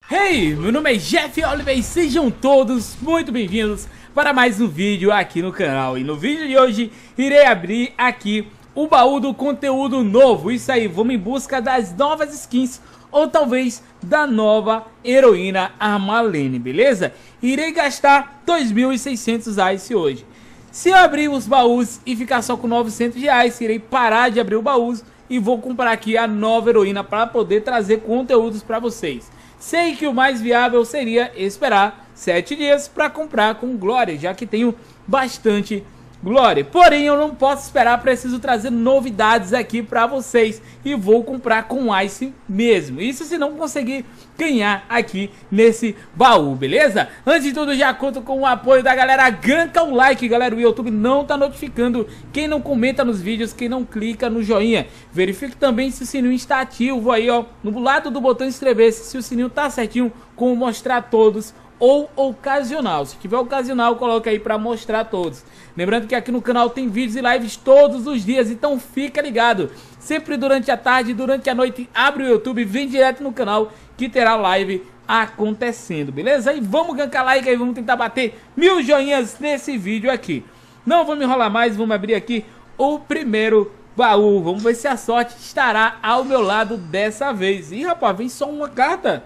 Hey, meu nome é Jeff Oliver e sejam todos muito bem-vindos para mais um vídeo aqui no canal. E no vídeo de hoje irei abrir aqui o baú do conteúdo novo. Isso aí, vamos em busca das novas skins ou talvez da nova heroína Armalene, beleza? Irei gastar 2.600 Ice hoje. Se eu abrir os baús e ficar só com 900 reais, irei parar de abrir o baú e vou comprar aqui a nova heroína para poder trazer conteúdos para vocês. Sei que o mais viável seria esperar 7 dias para comprar com glória, já que tenho bastante glória. Porém, eu não posso esperar, preciso trazer novidades aqui para vocês e vou comprar com Ice mesmo. Isso se não conseguir ganhar aqui nesse baú, beleza? Antes de tudo, já conto com o apoio da galera. Ganka o like, galera. O YouTube não tá notificando quem não comenta nos vídeos, quem não clica no joinha. Verifique também se o sininho está ativo aí, ó, no lado do botão inscrever-se, se o sininho tá certinho com mostrar todos ou ocasional. Se tiver ocasional, coloca aí pra mostrar todos. Lembrando que aqui no canal tem vídeos e lives todos os dias, então fica ligado. Sempre durante a tarde, durante a noite, abre o YouTube, vem direto no canal que terá live acontecendo, beleza? E vamos gankar like aí, vamos tentar bater 1000 joinhas nesse vídeo aqui. Não vamos enrolar mais, vamos abrir aqui o primeiro baú. Vamos ver se a sorte estará ao meu lado dessa vez. Ih, rapaz, vem só uma carta.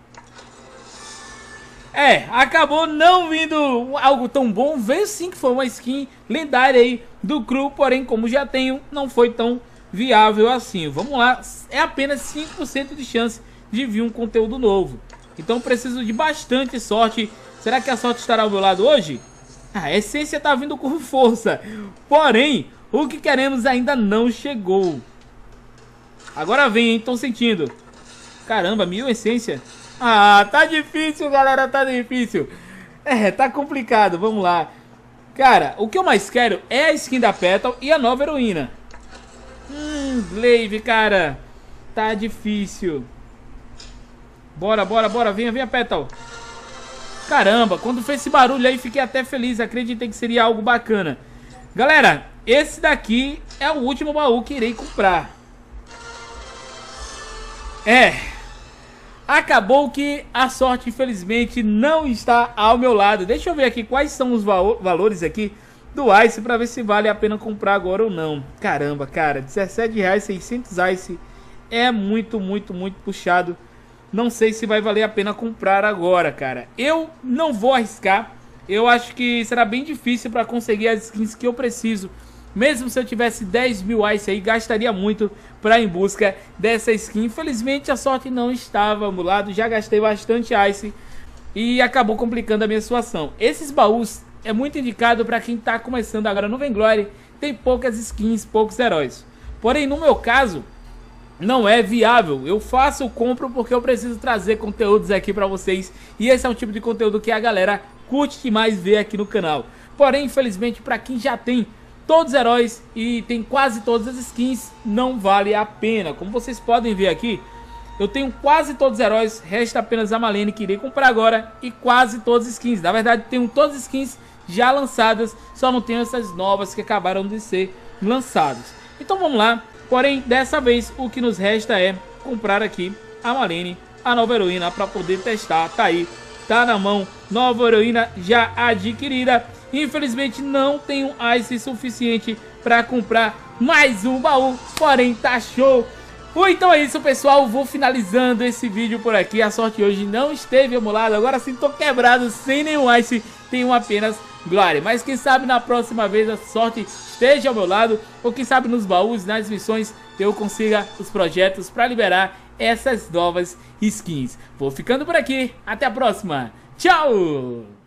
Acabou não vindo algo tão bom. Veio sim que foi uma skin lendária aí do Cru, porém como já tenho, não foi tão viável assim. Vamos lá, é apenas 5% de chance de vir um conteúdo novo. Então preciso de bastante sorte. Será que a sorte estará ao meu lado hoje? A essência tá vindo com força, porém o que queremos ainda não chegou. Agora vem, hein, tô sentindo. Caramba, 1000 essência. Ah, tá difícil, galera, tá difícil. Tá complicado, vamos lá. Cara, o que eu mais quero é a skin da Petal e a nova heroína. Glaive, cara. Tá difícil. Bora, bora, bora, venha, venha, Petal. Caramba, quando fez esse barulho aí, fiquei até feliz. Acreditei que seria algo bacana. Galera, esse daqui é o último baú que irei comprar. Acabou que a sorte, infelizmente, não está ao meu lado. Deixa eu ver aqui quais são os valores aqui do Ice para ver se vale a pena comprar agora ou não. Caramba, cara, 17 reais, 600 Ice é muito puxado. Não sei se vai valer a pena comprar agora, cara. Eu não vou arriscar. Eu acho que será bem difícil para conseguir as skins que eu preciso. Mesmo se eu tivesse 10.000 Ice aí, gastaria muito para ir em busca dessa skin. Infelizmente a sorte não estava ao meu lado, já gastei bastante Ice e acabou complicando a minha situação. Esses baús é muito indicado para quem está começando agora no Vainglory, tem poucas skins, poucos heróis. Porém, no meu caso, não é viável. Eu faço, eu compro porque eu preciso trazer conteúdos aqui para vocês. E esse é o tipo de conteúdo que a galera curte demais ver aqui no canal. Porém, infelizmente, para quem já tem todos os heróis e tem quase todas as skins, não vale a pena. Como vocês podem ver aqui, eu tenho quase todos os heróis, resta apenas a Armalene que irei comprar agora e quase todas as skins. Na verdade, tenho todas as skins já lançadas, só não tenho essas novas que acabaram de ser lançadas. Então vamos lá, porém dessa vez o que nos resta é comprar aqui a Armalene, a nova heroína, para poder testar. Tá aí, tá na mão, nova heroína já adquirida. Infelizmente não tenho Ice suficiente para comprar mais um baú, porém tá show. Então é isso, pessoal, vou finalizando esse vídeo por aqui. A sorte hoje não esteve ao meu lado, agora sim tô quebrado, sem nenhum Ice, tenho apenas glória. Mas quem sabe na próxima vez a sorte esteja ao meu lado, ou quem sabe nos baús, nas missões, eu consiga os projetos para liberar essas novas skins. Vou ficando por aqui, até a próxima, tchau!